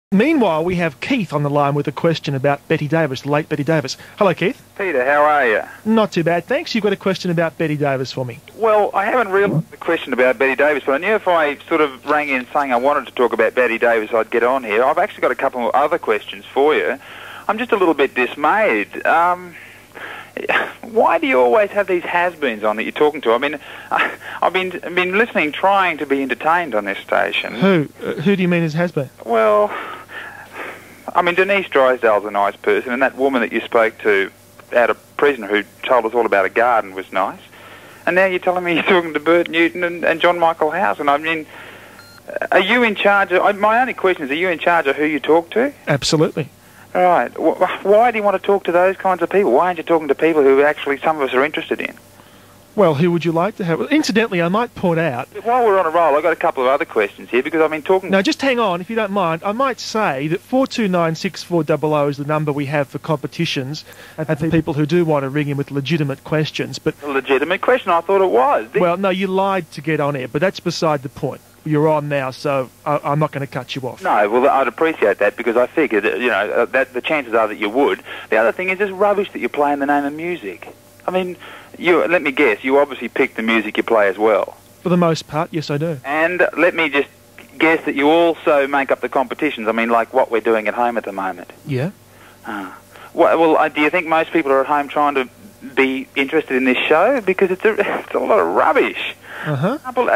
Meanwhile, we have Keith on the line with a question about Betty Davis, the late Betty Davis. Hello, Keith. Peter, how are you? Not too bad, thanks. You've got a question about Betty Davis for me. Well, I haven't realised the question about Betty Davis, but I knew if I sort of rang in saying I wanted to talk about Betty Davis, I'd get on here. I've actually got a couple of other questions for you. I'm just a little bit dismayed. Why do you always have these has-beens on that you're talking to? I mean, I've been listening, trying to be entertained on this station. Who? Who do you mean has-been? Well, I mean, Denise Drysdale's a nice person, and that woman that you spoke to out of prison who told us all about a garden was nice. And now you're telling me you're talking to Bert Newton and John Michael House. And I mean, are you in charge of... My only question is, are you in charge of who you talk to? Absolutely. All right. Why do you want to talk to those kinds of people? Why aren't you talking to people who actually some of us are interested in? Well, who would you like to have? Incidentally, I might point out... While we're on a roll, I've got a couple of other questions here, because I've been talking... No, just hang on, if you don't mind. I might say that 4296400 is the number we have for competitions and for people who do want to ring in with legitimate questions, but... A legitimate question? I thought it was. Well, no, you lied to get on air, but that's beside the point. You're on now, so I'm not going to cut you off. No, well, I'd appreciate that, because I figured, that the chances are that you would. The other thing is, it's rubbish that you play in the name of music. I mean, let me guess, you obviously pick the music you play as well. For the most part, yes, I do. And let me just guess that you also make up the competitions. I mean, like what we're doing at home at the moment. Yeah. Well, do you think most people are at home trying to be interested in this show? Because it's a lot of rubbish. Uh-huh.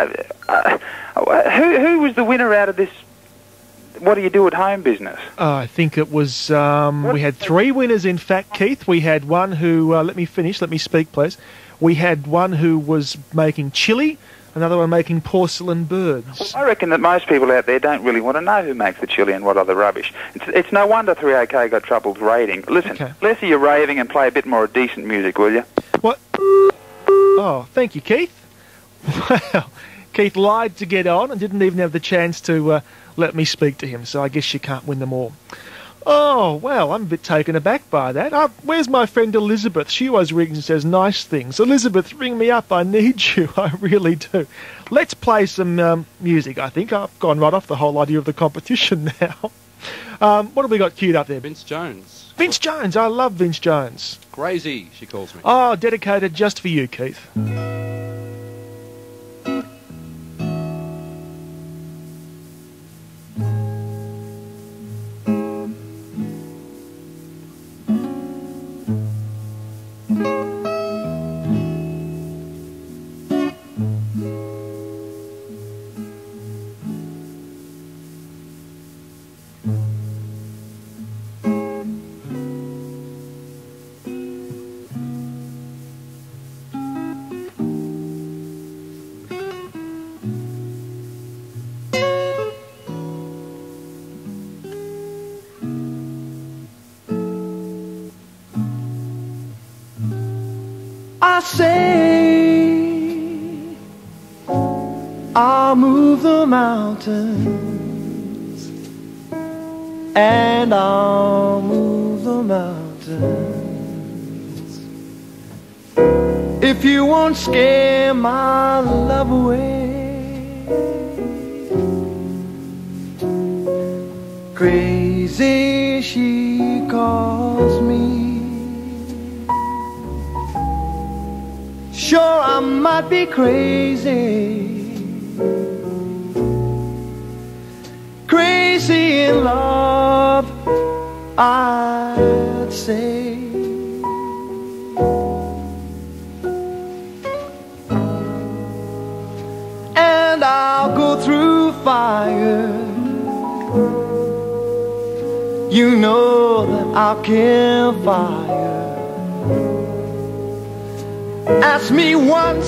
Who was the winner out of this what do you do at home business? I think it was, we had 3 winners, in fact, Keith. We had one who, let me speak, please. We had one who was making chili, another one making porcelain birds. Well, I reckon that most people out there don't really want to know who makes the chili and what other rubbish. It's no wonder 3OK got trouble rating. Listen, okay. Less of your raving and play a bit more decent music, will you? What? Oh, thank you, Keith. Well, Keith lied to get on and didn't even have the chance to let me speak to him, so I guess you can't win them all. Oh, well, I'm a bit taken aback by that. Where's my friend Elizabeth? She always rings and says nice things. Elizabeth, ring me up. I need you. I really do. Let's play some music, I think. I've gone right off the whole idea of the competition now. What have we got queued up there? Vince Jones. Vince Jones. I love Vince Jones. Crazy, she calls me. Oh, dedicated just for you, Keith. I say I'll move the mountains, and I'll move the mountains if you won't scare my love away. Crazy, she calls me. Sure, I might be crazy, crazy in love, I'd say. And I'll go through fire, you know that I'll kill fire. Ask me once,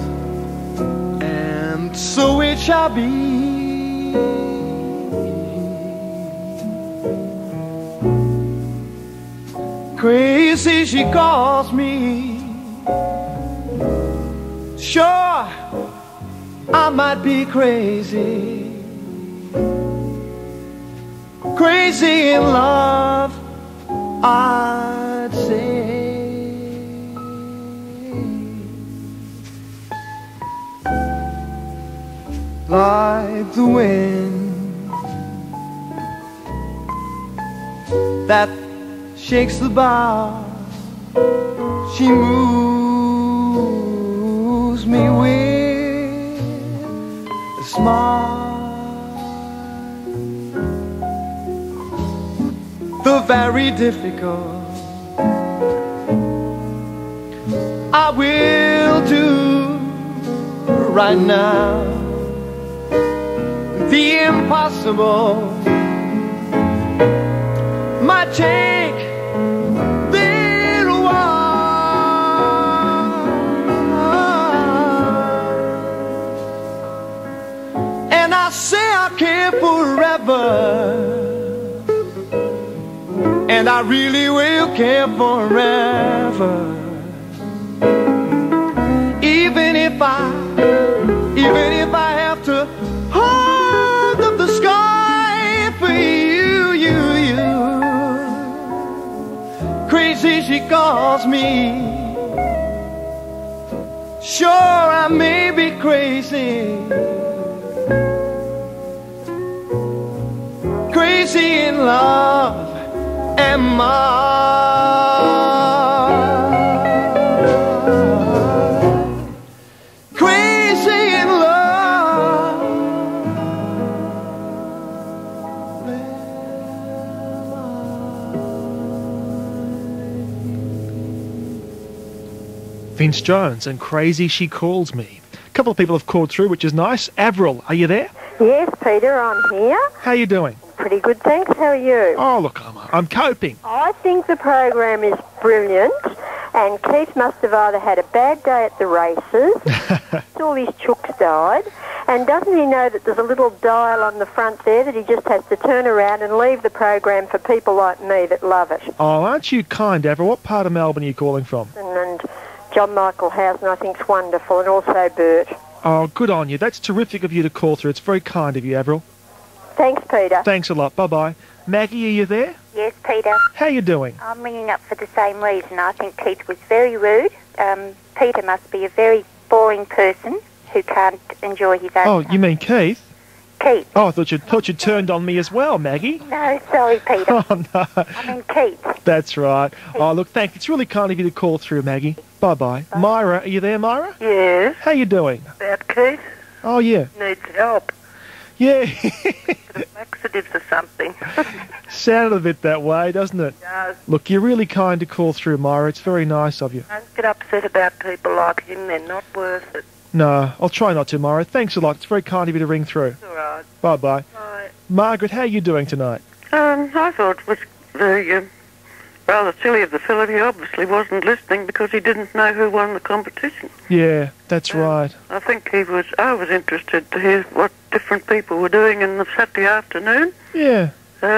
and so it shall be. Crazy, she calls me. Sure, I might be crazy, crazy in love, I'd say. Like the wind that shakes the bar. She moves me with a smile. The very difficult I will do right now. The impossible might take a little while, and I say I care forever, and I really will care forever. Even if I have to hold up the sky for you. Crazy she calls me. Sure, I may be crazy. Crazy in love am I. Vince Jones and Crazy She Calls Me. A couple of people have called through, which is nice. Avril, are you there? Yes, Peter, I'm here. How are you doing? Pretty good, thanks. How are you? Oh, look, I'm coping. I think the program is brilliant, and Keith must have either had a bad day at the races, all his chooks died, and doesn't he know that there's a little dial on the front there that he just has to turn around and leave the program for people like me that love it? Oh, aren't you kind, Avril? What part of Melbourne are you calling from? And John Michael Housen, I think, is wonderful, and also Bert. Oh, good on you. That's terrific of you to call through. It's very kind of you, Avril. Thanks, Peter. Thanks a lot. Bye-bye. Maggie, are you there? Yes, Peter. How you doing? I'm ringing up for the same reason. I think Keith was very rude. Peter must be a very boring person who can't enjoy his own Oh, you mean Keith? Keith. Oh, I thought you turned on me as well, Maggie. No, sorry, Peter. Oh, no. I mean Keith. That's right. Oh, look, thank you. It's really kind of you to call through, Maggie. Bye-bye. Myra, are you there, Myra? Yes. How you doing? About Keith. Oh, yeah. Needs help. Yeah. Laxatives or something. Sounded a bit that way, doesn't it? It does. Look, you're really kind to call through, Myra. It's very nice of you. Don't get upset about people like him. They're not worth it. No, I'll try not to, Myra. Thanks a lot. It's very kind of you to ring through. It's all right. Bye-bye. Bye. Margaret, how are you doing tonight? I thought it was very rather silly of the fellow. He obviously wasn't listening because he didn't know who won the competition. Yeah, that's right. I think I was interested to hear what different people were doing in the Saturday afternoon. Yeah.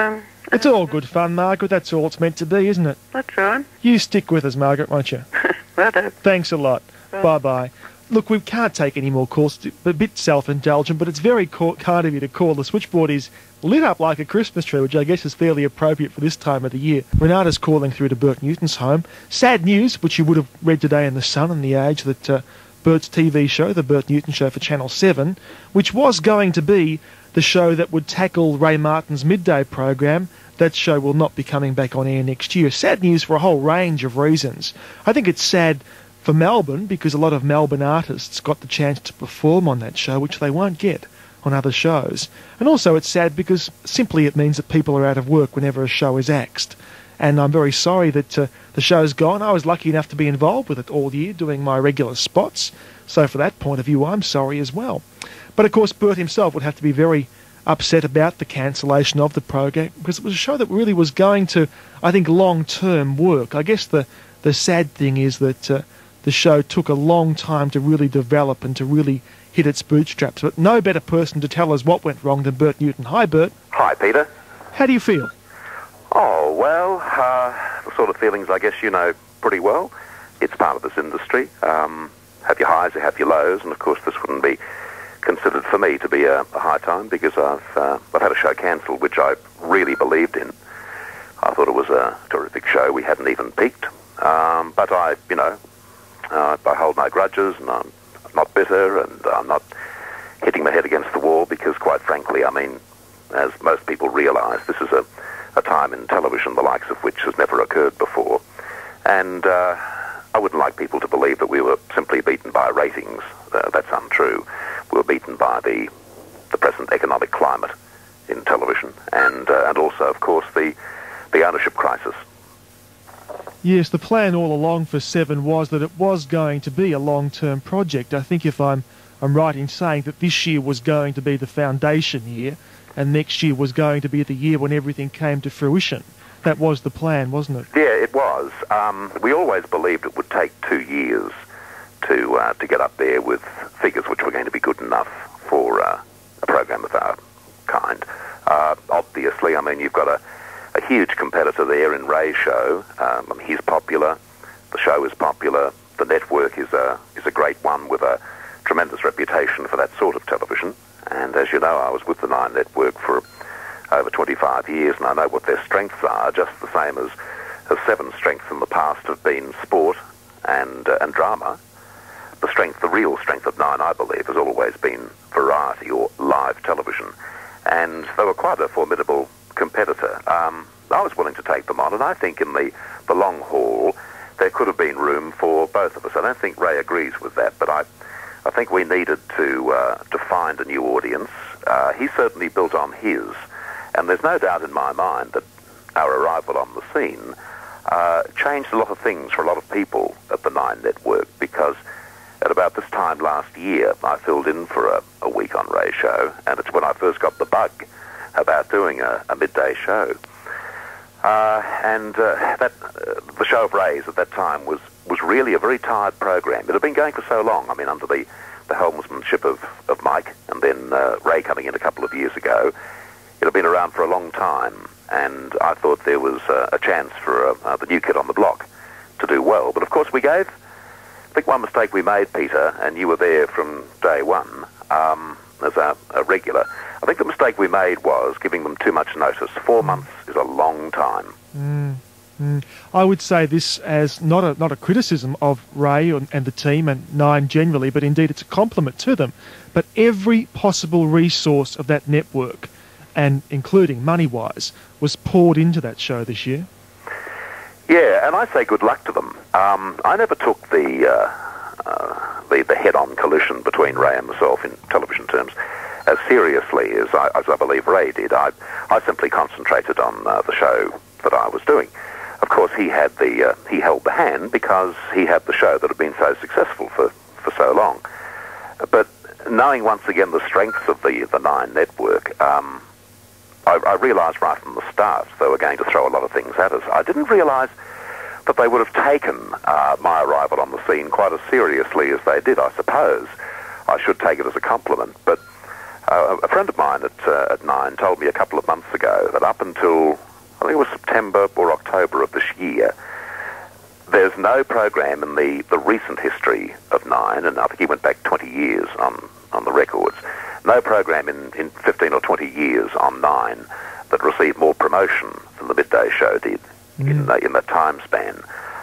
It's all good fun, Margaret. That's all it's meant to be, isn't it? That's right. You stick with us, Margaret, won't you? Righto. Thanks a lot. Right. Bye-bye. Look, we can't take any more calls. It's a bit self-indulgent, but it's very kind of you to call. The switchboard is lit up like a Christmas tree, which I guess is fairly appropriate for this time of the year. Renata's calling through to Bert Newton's home. Sad news, which you would have read today in The Sun and The Age, that Bert's TV show, The Bert Newton Show for Channel 7, which was going to be the show that would tackle Ray Martin's midday program, that show will not be coming back on air next year. Sad news for a whole range of reasons. I think it's sad for Melbourne because a lot of Melbourne artists got the chance to perform on that show, which they won't get on other shows. And also it's sad because simply it means that people are out of work whenever a show is axed. And I'm very sorry that the show's gone. I was lucky enough to be involved with it all year doing my regular spots. So for that point of view, I'm sorry as well. But of course, Bert himself would have to be very upset about the cancellation of the program because it was a show that really was going to, I think, long-term work. I guess the sad thing is that the show took a long time to really develop and to really hit its bootstraps. But no better person to tell us what went wrong than Bert Newton. Hi, Bert. Hi, Peter. How do you feel? Oh, well, the sort of feelings I guess you know pretty well. It's part of this industry. Have your highs, you have your lows, and of course this wouldn't be considered for me to be a high time because I've had a show cancelled which I really believed in. I thought it was a terrific show. We hadn't even peaked. But I hold no grudges, and I'm not bitter, and I'm not hitting my head against the wall because, quite frankly, I mean, as most people realise, this is a time in television, the likes of which has never occurred before. And I wouldn't like people to believe that we were simply beaten by ratings. That's untrue. We were beaten by the present economic climate in television, and also, of course, the ownership crisis. Yes, the plan all along for Seven was that it was going to be a long-term project. I think if I'm right in saying that this year was going to be the foundation year, and next year was going to be the year when everything came to fruition. That was the plan, wasn't it? Yeah, it was. We always believed it would take 2 years to get up there with figures which were going to be good enough for a program of our kind. Obviously, I mean, you've got a huge competitor there in Ray's show. He's popular. The show is popular. The network is a great one with a tremendous reputation for that sort of television. And as you know, I was with the Nine Network for over 25 years, and I know what their strengths are, just the same as Seven's strengths in the past have been sport and drama. The real strength of Nine, I believe, has always been variety or live television. And they were quite a formidable competitor. I was willing to take them on, and I think in the long haul, there could have been room for both of us. I don't think Ray agrees with that, but I think we needed to find a new audience. He certainly built on his, and there's no doubt in my mind that our arrival on the scene changed a lot of things for a lot of people at the Nine Network, because at about this time last year, I filled in for a week on Ray's show, and it's when I first got the bug about doing a midday show. The show of Ray's at that time was really a very tired program. It had been going for so long, I mean, under the helmsmanship of Mike, and then Ray coming in a couple of years ago. It had been around for a long time, and I thought there was a chance for the new kid on the block to do well. But of course I think one mistake we made, Peter, and you were there from day one as a regular. I think the mistake we made was giving them too much notice. 4 months is a long time. I would say this as not a criticism of Ray and the team and Nine generally, but indeed it's a compliment to them. But every possible resource of that network, and including money-wise, was poured into that show this year. Yeah, and I say good luck to them. I never took the head-on collision between Ray and myself in television terms as seriously as I believe Ray did. I simply concentrated on the show that I was doing. Of course, he held the hand because he had the show that had been so successful for so long. But knowing once again the strengths of the Nine Network, I realised right from the start they were going to throw a lot of things at us. I didn't realise that they would have taken my arrival on the scene quite as seriously as they did. I suppose I should take it as a compliment. But a friend of mine at Nine told me a couple of months ago that up until, I think it was September or October of this year, there's no program in the recent history of Nine, and I think he went back 20 years on the records, no program in 15 or 20 years on Nine that received more promotion than the midday show did in that time span.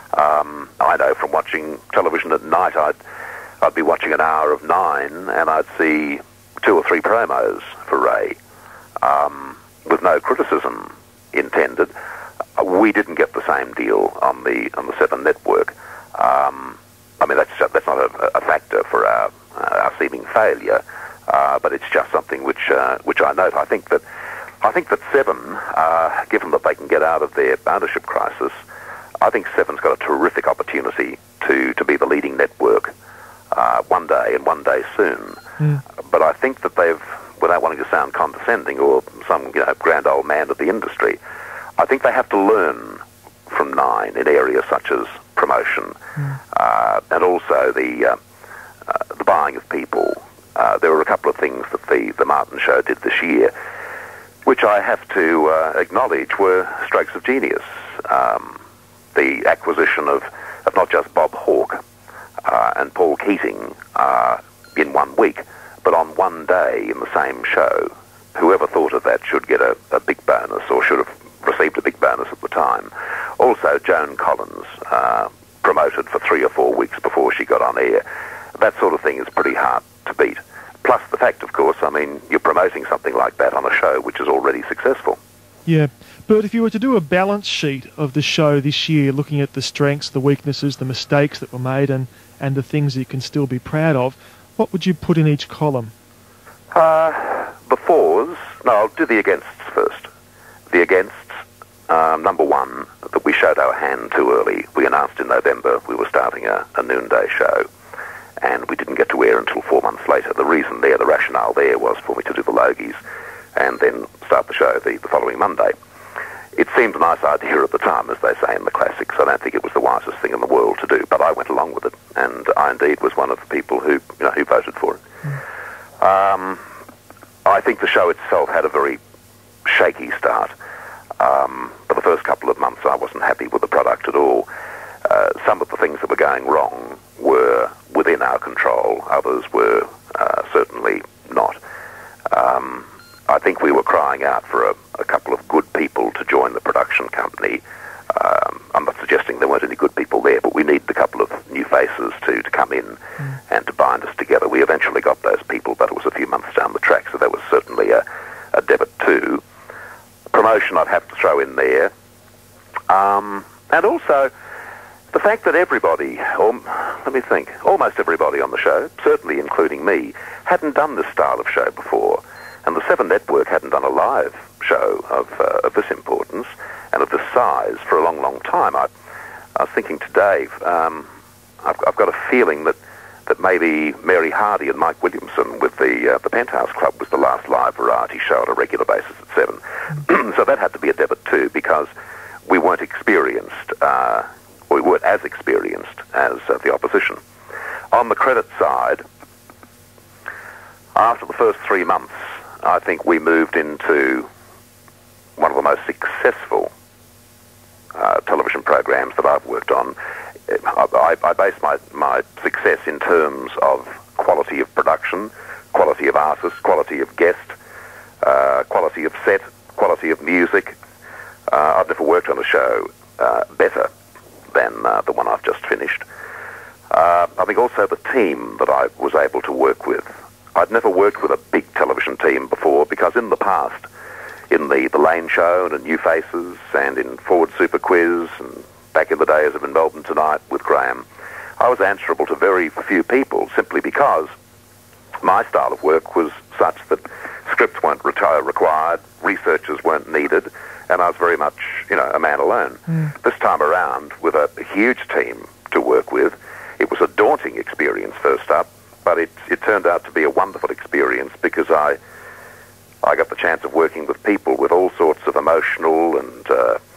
I know from watching television at night, I'd be watching an hour of Nine, and I'd see 2 or 3 promos for Ray, with no criticism intended. We didn't get the same deal on the Seven Network. I mean, that's not a factor for our seeming failure, but it's just something which I note. I think that Seven, given that they can get out of their ownership crisis, I think Seven's got a terrific opportunity to be the leading network one day and one day soon. But I think that they've, without wanting to sound condescending or some grand old man of the industry, I think they have to learn from Nine in areas such as promotion and also the buying of people. There were a couple of things that the Martin Show did this year, which I have to acknowledge were strokes of genius. The acquisition of not just Bob Hawke and Paul Keating in 1 week, but on one day in the same show. Whoever thought of that should get a big bonus, or should have received a big bonus at the time. Also, Joan Collins, promoted for 3 or 4 weeks before she got on air. That sort of thing is pretty hard to beat. Plus the fact, of course, I mean, you're promoting something like that on a show which is already successful. Yeah. Bert, if you were to do a balance sheet of the show this year, looking at the strengths, the weaknesses, the mistakes that were made, and the things that you can still be proud of, what would you put in each column? The fours. No, I'll do the againsts first. The againsts, number one, that we showed our hand too early. We announced in November we were starting a noonday show, and we didn't get to air until 4 months later. The reason there, the rationale there, was for me to do the Logies and then start the show the following Monday. It seemed a nice idea at the time, as they say in the classics. I don't think it was the wisest thing in the world to do, but I went along with it, and I indeed was one of the people who voted for it. I think the show itself had a very shaky start. For the first couple of months, I wasn't happy with the product at all. Some of the things that were going wrong were within our control. Others were certainly not. I think we were crying out for a couple of good people to join the production company. I'm not suggesting there weren't any good people there, but we needed a couple of new faces to come in and to bind us together. We eventually got those people, but it was a few months down the track, so that was certainly a debit too. Promotion I'd have to throw in there. And also the fact that everybody, almost everybody on the show, certainly including me, hadn't done this style of show before. And the Seven Network hadn't done a live show of this importance and of this size for a long, long time. I was thinking today, I've got a feeling that maybe Mary Hardy and Mike Williamson with the Penthouse Club was the last live variety show on a regular basis at 7. So that had to be a debit too, because we weren't experienced, we weren't as experienced as the opposition. On the credit side, after the first 3 months, I think we moved into one of the most successful television programs that I've worked on. I base my success in terms of quality of production, quality of artist, quality of guest, quality of set, quality of music. I've never worked on a show better than the one I've just finished. I think also the team that I was able to work with. I'd never worked with a big television team before, because in the past, in the Lane Show and in New Faces and in Forward Super Quiz and back in the days of In Melbourne Tonight with Graham, I was answerable to very few people, simply because my style of work was such that scripts weren't required, researchers weren't needed, and I was very much, a man alone. This time around, with a huge team to work with, it was a daunting experience first up, but it turned out to be a wonderful experience, because I got the chance of working with people with all sorts of emotional and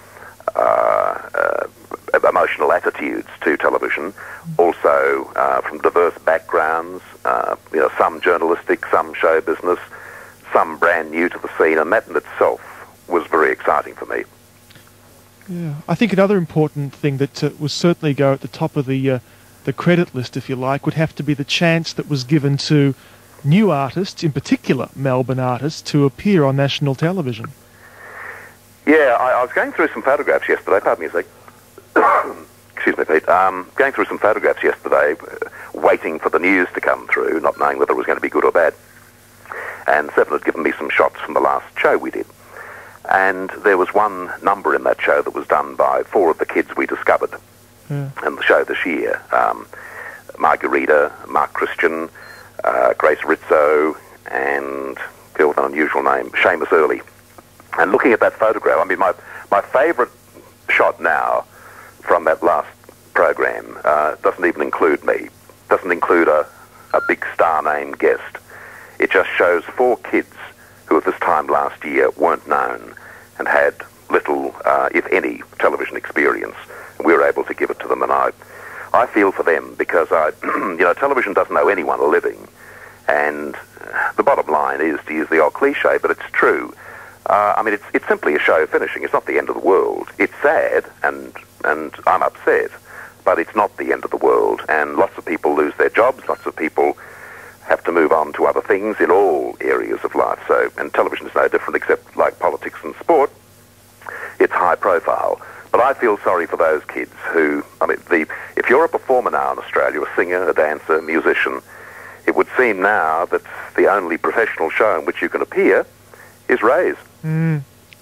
emotional attitudes to television, also from diverse backgrounds, some journalistic, some show business, some brand new to the scene, and that in itself was very exciting for me. Yeah, I think another important thing that will certainly go at the top of the credit list, if you like, would have to be the chance that was given to new artists, in particular Melbourne artists, to appear on national television. Yeah, I was going through some photographs yesterday. Pardon me a sec. Excuse me, Pete. Going through some photographs yesterday, waiting for the news to come through, not knowing whether it was going to be good or bad. And Seven had given me some shots from the last show we did. And there was one number in that show that was done by 4 of the kids we discovered in the show this year. Margarita, Mark Christian, Grace Rizzo, and a girl with an unusual name, Seamus Early. And looking at that photograph, I mean, my favourite shot now from that last program doesn't even include me, doesn't include a big star-named guest. It just shows 4 kids who at this time last year weren't known and had little, if any, television experience. We were able to give it to them, and I feel for them, because television doesn't owe anyone a living. And the bottom line is, to use the old cliche, but it's true, it's simply a show finishing. It's not the end of the world. It's sad, and I'm upset, but it's not the end of the world. And lots of people lose their jobs, lots of people have to move on to other things in all areas of life. So, and television is no different, except like politics and sport, it's high profile. But I feel sorry for those kids who, if you're a performer now in Australia, a singer, a dancer, a musician, it would seem now that the only professional show in which you can appear is Ray's.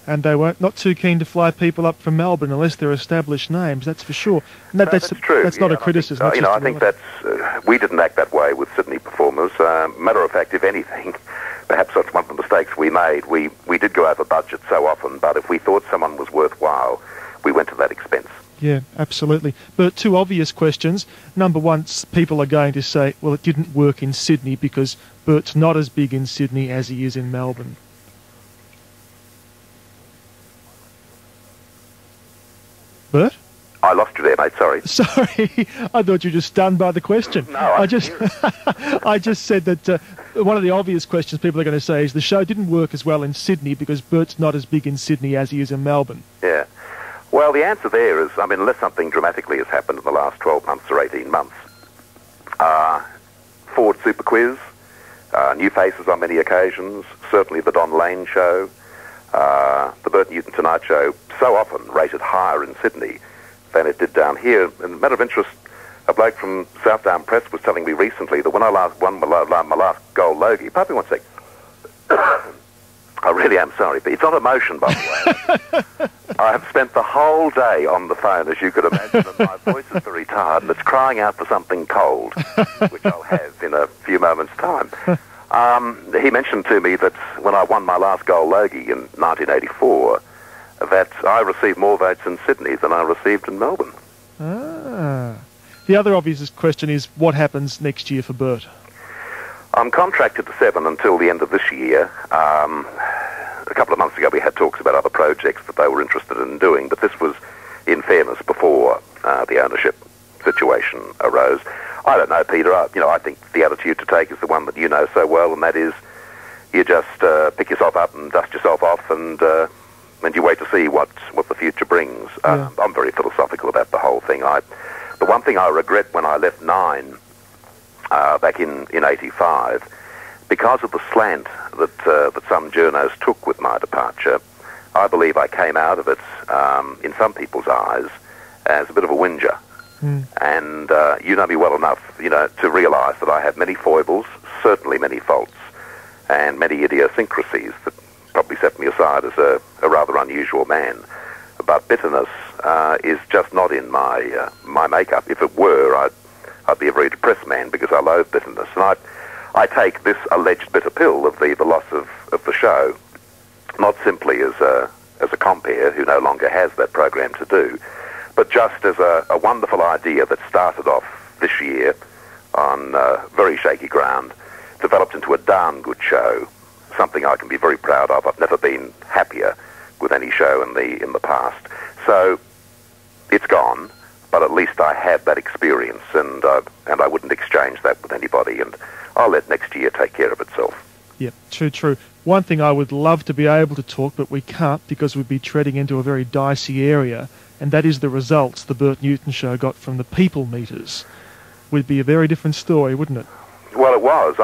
And they weren't not too keen to fly people up from Melbourne unless they're established names, that's for sure. And That's true. That's not a criticism. I think that's... we didn't act that way with Sydney performers. Matter of fact, if anything, perhaps that's one of the mistakes we made. We did go over budget so often, but if we thought someone was worthwhile, we went to that expense. Yeah, absolutely. But two obvious questions. Number one, people are going to say, well, it didn't work in Sydney because Bert's not as big in Sydney as he is in Melbourne. Bert? I lost you there, mate, sorry. Sorry, I thought you were just stunned by the question. No, I just said that one of the obvious questions people are going to say is the show didn't work as well in Sydney because Bert's not as big in Sydney as he is in Melbourne. Yeah. Well, the answer there is, unless something dramatically has happened in the last 12 months or 18 months, Ford Super Quiz, new faces on many occasions, certainly the Don Lane show, the Bert Newton Tonight Show, so often rated higher in Sydney than it did down here. In a matter of interest, a bloke from Southdown Press was telling me recently that when I won my last gold logie, pardon me one sec. I really am sorry, but it's not emotion, by the way. I have spent the whole day on the phone, as you could imagine, and my voice is very tired, and it's crying out for something cold, which I'll have in a few moments' time. He mentioned to me that when I won my last gold logie in 1984, that I received more votes in Sydney than I received in Melbourne. Ah. The other obvious question is, what happens next year for Bert? I'm contracted to 7 until the end of this year. A couple of months ago we had talks about other projects that they were interested in doing, but this was, in fairness, before the ownership situation arose. I don't know, Peter. I think the attitude to take is the one that you know so well, and that is you just pick yourself up and dust yourself off and you wait to see what the future brings. Yeah. I'm very philosophical about the whole thing. The one thing I regret when I left Nine back in 85, because of the slant that some journos took with my departure, I believe I came out of it, in some people's eyes, as a bit of a whinger. And you know me well enough, to realise that I have many foibles, certainly many faults, and many idiosyncrasies that probably set me aside as a rather unusual man. But bitterness is just not in my makeup. If it were, I'd be a very depressed man because I loathe bitterness. And I take this alleged bitter pill of the loss of the show, not simply as a compere who no longer has that program to do, but just as a wonderful idea that started off this year on very shaky ground, developed into a darn good show, something I can be very proud of. I've never been happier with any show in the past. So it's gone, but at least I had that experience, and I wouldn't exchange that with anybody, and I'll let next year take care of itself. Yep, true. One thing I would love to be able to talk, but we can't because we'd be treading into a very dicey area, and that is the results the Bert Newton show got from the people meters. Would be a very different story, wouldn't it? Well, it was.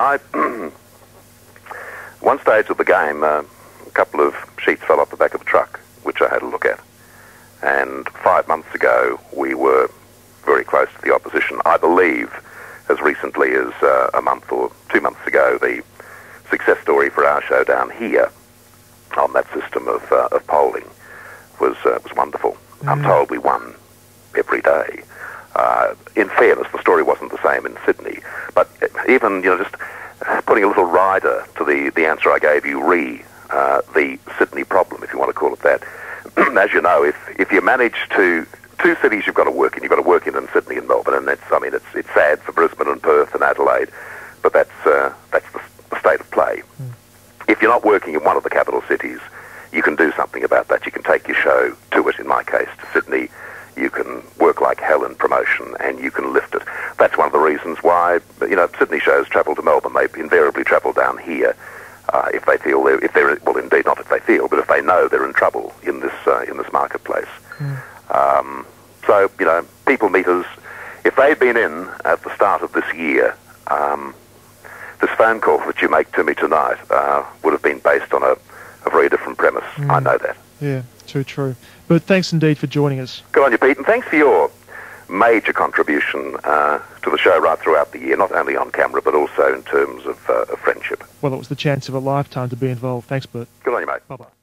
One stage of the game, a couple of sheets fell off the back of the truck, which I had a look at. And 5 months ago, we were very close to the opposition. I believe, as recently as a month or 2 months ago, the success story for our show down here on that system of polling was wonderful. I'm told we won every day. In fairness, the story wasn't the same in Sydney, but even just putting a little rider to the answer I gave you, the Sydney problem, if you want to call it that. As you know, if you manage to, two cities you've got to work in. You've got to work in Sydney and Melbourne, and it's sad for Brisbane and Perth and Adelaide, but that's the state of play. If you're not working in one of the capital cities, you can do something about that. You can take your show to it, in my case, to Sydney. You can work like hell in promotion, and you can lift it. That's one of the reasons why, Sydney shows travel to Melbourne. They invariably travel down here if they feel well, indeed, not if they feel, but if they know they're in trouble in this marketplace. So, people meters, if they'd been in at the start of this year, this phone call that you make to me tonight would have been based on a very different premise. I know that. Yeah, true. But thanks indeed for joining us. Good on you, Pete, and thanks for your major contribution to the show right throughout the year, not only on camera, but also in terms of friendship. Well, it was the chance of a lifetime to be involved. Thanks, Bert. Good on you, mate. Bye-bye.